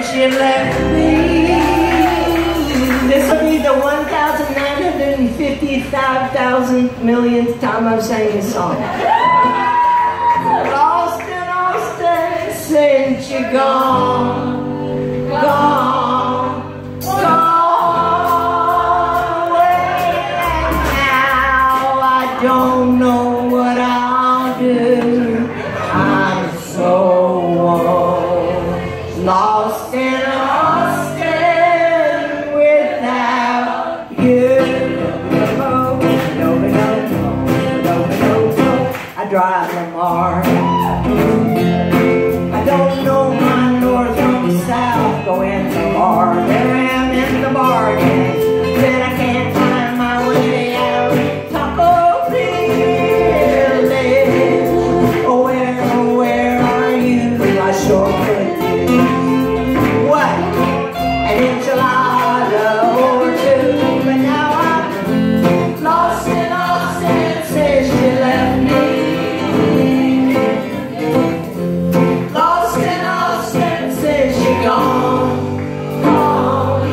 you left me. This will be the 1,955,000 millionth time I've sang this song. Lost in Austin since you're gone, gone, gone away. And now I don't know what I'll do. I'm so lost in Austin without you. I drive Lamar. I don't know my north from the south. Go in the bar, there I am in the bargain. Then I can't find my way out. Taco Village. Oh, where are you? I sure could use what? An enchilada or two. But now I'm lost in Austin since you left me. Lost in Austin since you're gone, gone,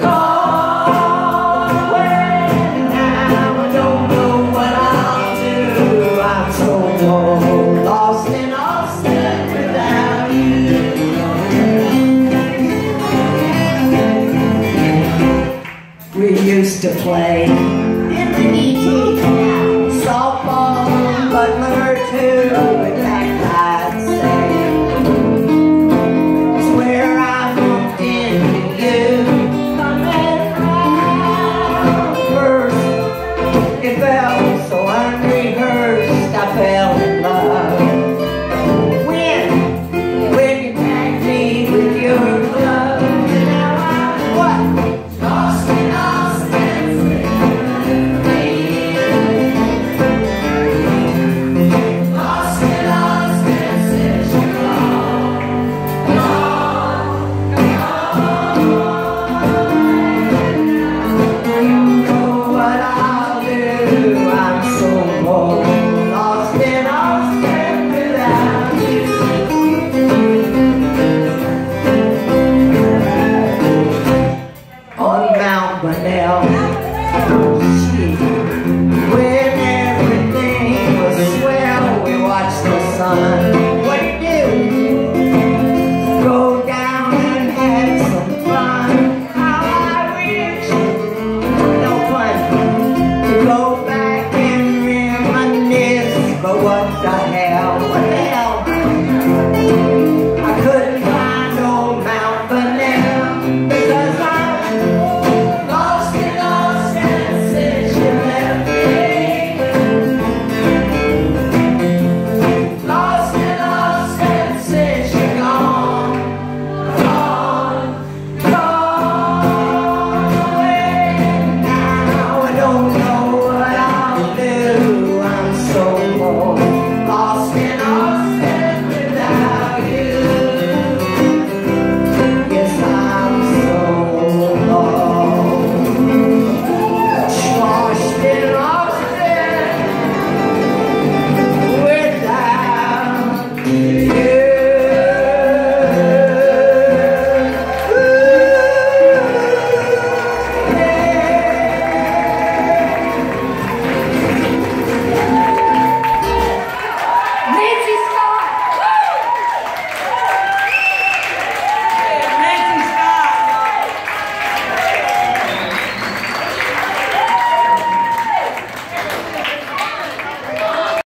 gone away. Now I don't know what I'll do. I'm so lost in Austin without you. We used to play